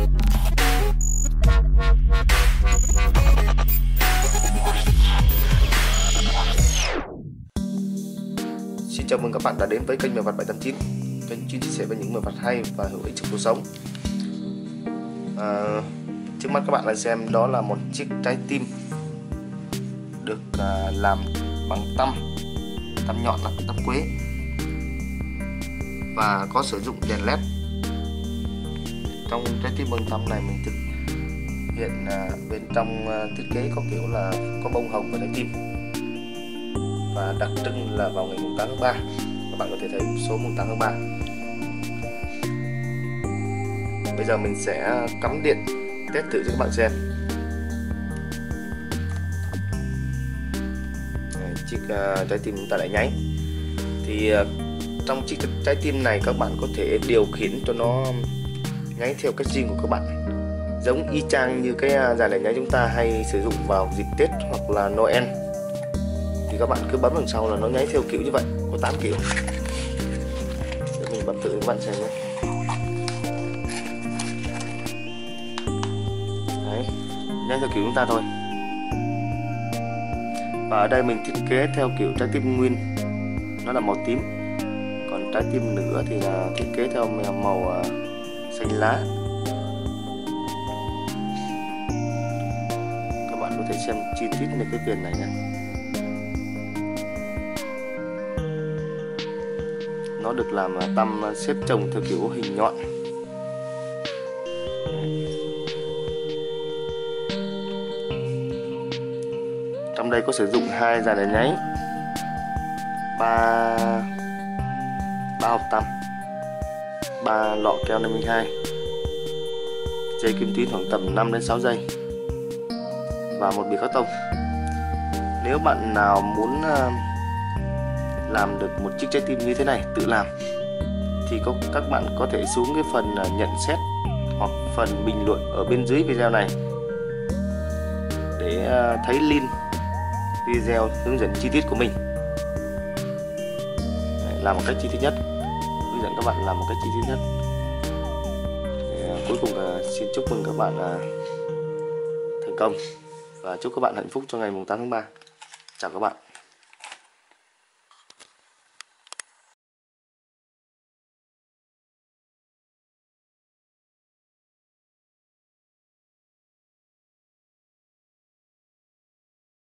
Xin chào mừng các bạn đã đến với kênh Mèo Vặt 789, kênh chuyên chia sẻ với những mèo vặt hay và hữu ích trong cuộc sống. Trước mắt các bạn đang xem đó là một chiếc trái tim được làm bằng tăm nhọn, là tăm quế, và có sử dụng đèn led. Trong trái tim bằng tăm này mình thực hiện bên trong thiết kế có kiểu là có bông hồng và trái tim, và đặc trưng là vào ngày 8 tháng 3 các bạn có thể thấy số 8 tháng 3. Bây giờ mình sẽ cắm điện test thử cho các bạn xem. Chiếc trái tim chúng ta đã nháy. Thì trong chiếc trái tim này các bạn có thể điều khiển cho nó nháy theo cách riêng của các bạn, giống y chang như cái dàn đèn nháy chúng ta hay sử dụng vào dịp Tết hoặc là Noel. Thì các bạn cứ bấm đằng sau là nó nháy theo kiểu như vậy, có 8 kiểu. Để mình bấm thử cho các bạn xem nhé. Đấy, nháy theo kiểu chúng ta thôi. Và ở đây mình thiết kế theo kiểu trái tim nguyên, nó là màu tím. Còn trái tim nữa thì là thiết kế theo màu xanh lá. Các bạn có thể xem chi tiết về cái viền này nhé. Nó được làm tăm xếp chồng theo kiểu hình nhọn. Trong đây có sử dụng 2 dàn đèn nháy, 3 hộp tăm, 3 lọ keo 52, dây kim tuyến khoảng tầm 5 đến 6 giây và một bìa cắt tông. Nếu bạn nào muốn làm được một chiếc trái tim như thế này tự làm thì các bạn có thể xuống cái phần nhận xét hoặc phần bình luận ở bên dưới video này để thấy link video hướng dẫn chi tiết của mình. Làm một cách chi tiết nhất, hướng dẫn các bạn làm một cách chi tiết nhất. Cuối cùng xin chúc mừng các bạn thành công và chúc các bạn hạnh phúc cho ngày 8 tháng 3. Chào các bạn.